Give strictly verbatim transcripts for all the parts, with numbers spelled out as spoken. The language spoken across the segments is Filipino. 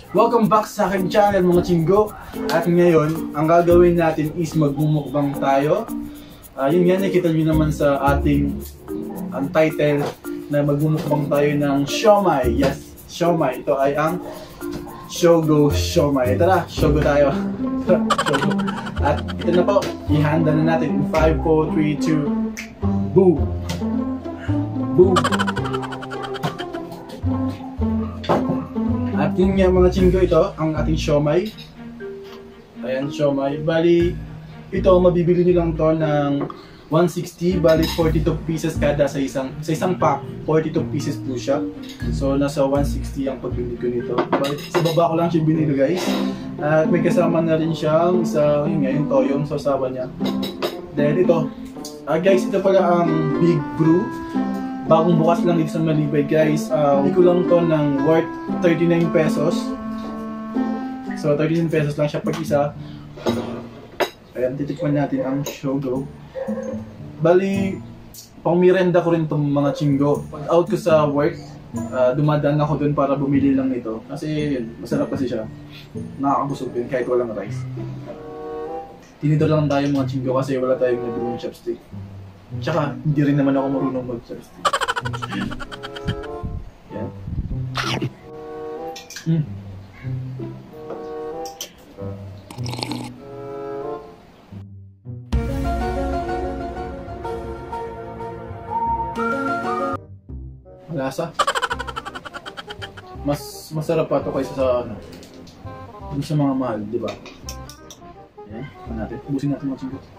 Welcome back sa aking channel mga chinggo. At ngayon, ang gagawin natin is magmumukbang tayo. uh, Yun nga, nakita nyo naman sa ating ang title na magmumukbang tayo ng siomai. Yes, siomai. Ito ay ang Shogo siomai. Tara, Shogo tayo. Shogo. At ito na po, ihanda na natin in five, four, three, two, boom! Boom! At yun nga mga chinggo, ito ang ating siomai. Ayan, siomai. Bali, ito mabibili nyo lang to ng one sixty. Bali, forty-two pieces kada sa isang sa isang pack. forty-two pieces po siya. So, nasa one sixty ang pagbili ko nito. Bali, sa baba ko lang siya binili guys. At may kasama na rin siyang sa, yun nga, yung toyong sausawan niya. Then ito, uh, guys, ito pala ang Big Brew. Bagong bukas lang dito sa Malibay guys. Uh, Hindi ko lang to ng worth thirty-nine pesos. So thirty-nine pesos lang siya pag isa. Ayan, titikman natin ang Shogo. Bali, pang mirenda ko rin itong mga chinggo. Pag out ko sa work, uh, dumadaan ako dun para bumili lang nito. Kasi yun, masarap kasi siya. Nakakabusog din kahit walang rice. Tinidor lang tayo mga chinggo kasi wala tayong nabili ng chopstick. Tsaka, hindi rin naman ako marunong mag-chopstick. Yan. Mm. Malasa. Mas masarap pa ito kaysa sa ano, dun sa mga mahal, di ba? Yan, ano natin, ubusin natin mga chinggo.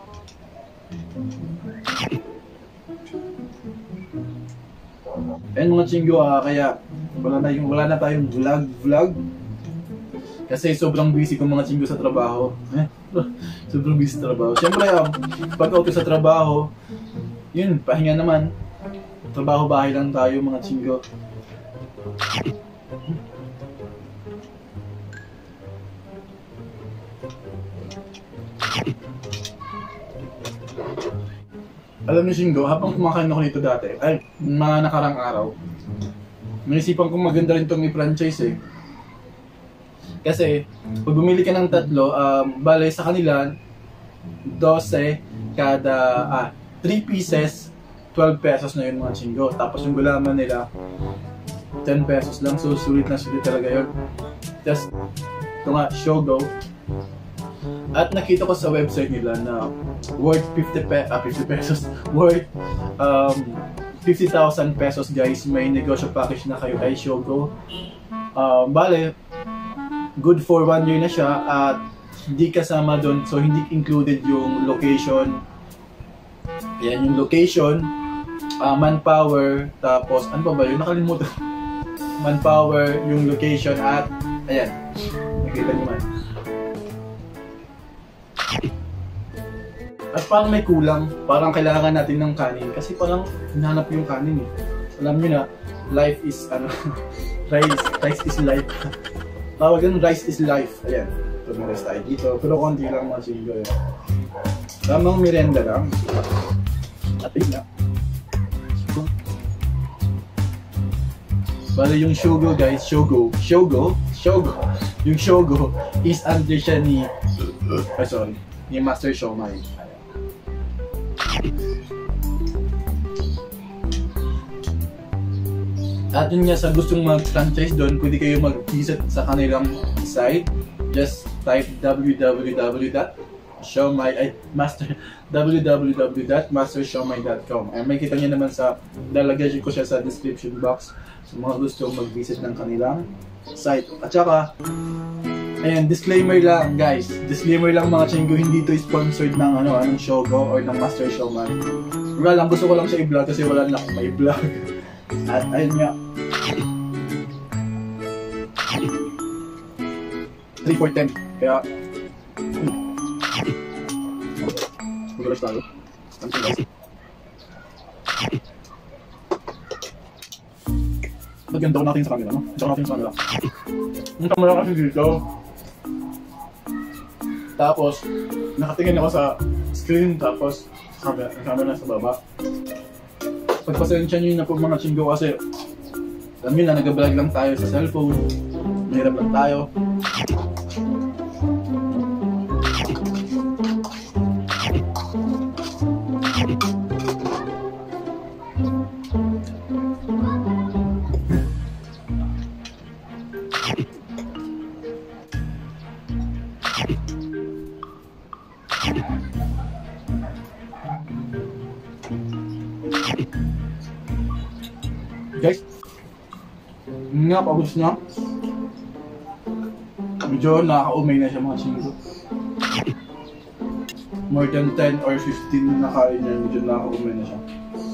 Ayan mga chinggo, ah, kaya wala na, yung, wala na tayong vlog vlog kasi sobrang busy ko mga chinggo sa trabaho. Eh, sobrang busy sa trabaho. Siyempre, um, pag out sa trabaho, yun, pahinga naman. Trabaho bahay lang tayo mga chinggo. Alam niyo chinggo, habang kumakain ako nito dati, ay, mga nakarang araw, naisipan kong maganda rin itong i-franchise eh. Kasi, pag bumili ka ng tatlo, um, bale sa kanila, twelve kada, ah, three pieces, twelve pesos na yun mga chinggo. Tapos yung gulaman nila, ten pesos lang, so sulit na sulit talaga yun. Just, ito nga, Shogo. At nakita ko sa website nila na worth fifty, pe ah, fifty pesos, worth um, fifty thousand pesos guys. May negosyo package na kayo kay Shogo. Um, bale, good for one year na siya at hindi kasama doon, so hindi included yung location. Yan yung location, uh, manpower, tapos ano pa ba yun? Nakalimutan. Manpower, yung location at ayan, nakita niyo man. At parang may kulang, parang kailangan natin ng kanin kasi parang hinahanap yung kanin eh. Alam niyo na, life is ano, rice, rice is life. Tawag yan, rice is life. Ayan, ito may rice tayo dito, pero konti lang mga chinggo yun. Tamang merienda lang. At yun na. Bale yung Shogo guys, Shogo, Shogo, Shogo, yung Shogo is under siya ni, oh, sorry, ni Master Siomai. At yun nga, sa gustong mag-franchise doon, pwede kayo mag-visit sa kanilang site. Just type w w w dot siomai ay master w w w dot master siomai dot com. Ay may kita niyo naman sa, lalagay ko siya sa description box sa mga gustong mag-visit ng kanilang site. At saka, ayan, disclaimer lang guys, disclaimer lang mga chinggo, hindi to sponsored ng ano, anong Shogo or ng Master Siomai. Wala lang, gusto ko lang siya i-vlog kasi wala lang ako may vlog. At ayun nga, three for ten, kaya magalas tayo. Lagyan daw natin sa camera, no? Lagyan natin sa camera. Yung camera kasi dito. Tapos, nakatingin ako sa screen, tapos camera, camera na sa baba. Pagpasensya nyo na po mga chinggo kasi alam nyo na, nag-vlog lang tayo sa cellphone. Mahirap lang tayo. Guys, nga paubos na. Medyo nakakaumay na siya mga chinggo. More than ten or fifteen na kain niya, medyo nakakaumay na siya.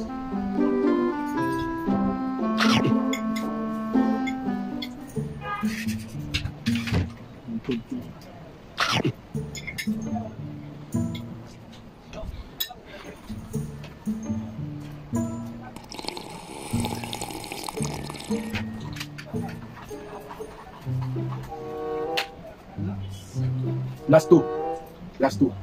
Last two. Last two.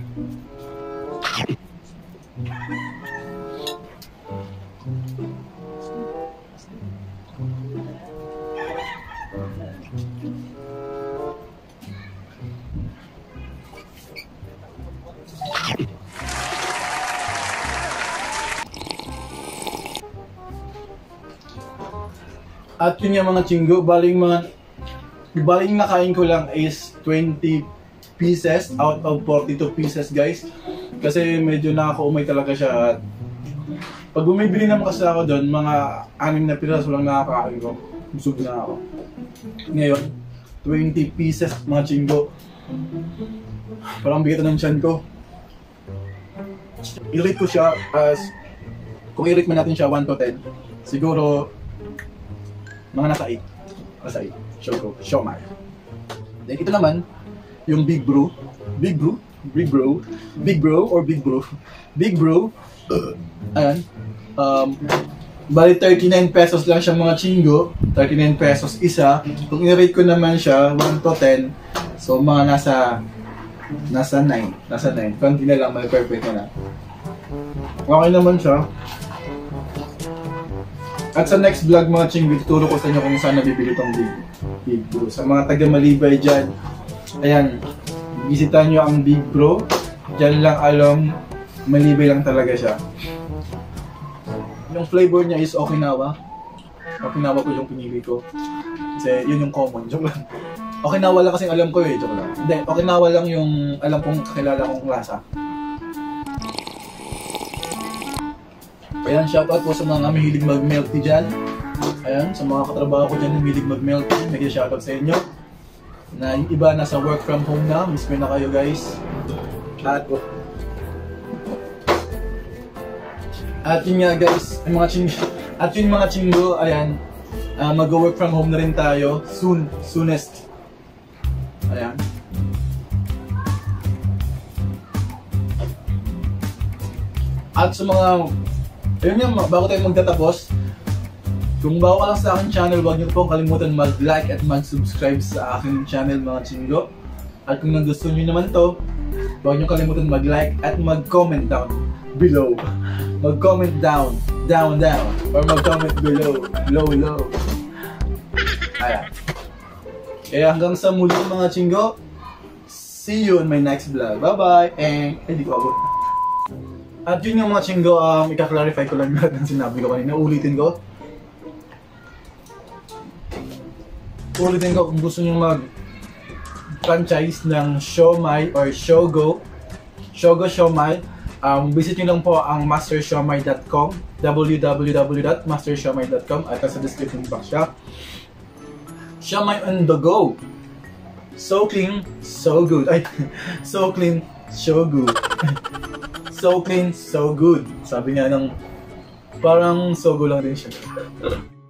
At yun yung mga chinggo, baling mga baling nakain ko lang is twenty pieces out of forty-two pieces, guys. Kasi medyo nakakaumay talaga siya at pag bumibili naman kasi ako doon, mga anim na piraso lang nakakain ko. Busog na ako. Ngayon, twenty pieces mga chinggo. Parang bigat ng tiyan ko. I-rate ko siya as, kung i-rate man natin siya one to ten, siguro mga nasa eight. Nasa eight. Show ko. Show my. Then ito naman, yung Big Bro. Big Bro? Big Bro? Big Bro or Big Bro? Big Bro. Ayan. Um, bali thirty-nine pesos lang siya mga chinggo. thirty-nine pesos isa. Kung i-rate ko naman siya one to ten, so mga nasa nasa nine. Nasa nine. Konti na lang, may perfect na lang. Okay naman siya. At sa next vlog mga chinggo, tuturo ko sa inyo kung saan nabibili itong Big, Big Bro. Sa mga taga Malibay dyan, ayan, bisitahan nyo ang Big Bro. Dyan lang alam, Malibay lang talaga siya. Yung flavor niya is Okinawa. Okinawa ko yung pinili ko. Kasi yun yung common, joke lang. Okinawa lang kasi alam ko eh, joke lang. Hindi, Okinawa lang yung alam kong kakilala kong klasa. Ayan, shoutout po sa mga mahilig mag-milk tea dyan. Ayan, sa mga katrabaho ko dyan na mahilig mag-milk tea, may shoutout sa inyo. Na yung iba nasa work from home na, miss me na kayo guys. At, oh. At yun nga guys, yung mga chinggo, at yun mga chinggo, ayan, uh, mag-work from home na rin tayo, soon, soonest. Ayan. At sa mga ayun nga, bago tayo magtatapos, kung bago ka lang sa aking channel, huwag niyo pong kalimutan mag-like at mag-subscribe sa aking channel mga chinggo. At kung nagustuhan niyo naman to, huwag niyo kalimutan mag-like at mag-comment down below. Mag-comment down, down, down, or mag-comment below, low, low. Ayan. Kaya hanggang sa muli mga chinggo, see you in my next vlog. Bye-bye! And, eh, di ko abot. At yun yung mga chinggo, um, ika-clarify ko lang lahat ng sinabi ko kanina. Ulitin ko. Ulitin ko kung gusto nyo mag-franchise ng Siomai or Shogo. Shogo Siomai. Um, visit nyo lang po ang master siomai dot com. w w w dot master siomai dot com. At sa description box siya. Siomai on the go. So clean, so good. Ay, so clean, so good. So clean, so good. Sabi nga ng parang sogo lang din siya.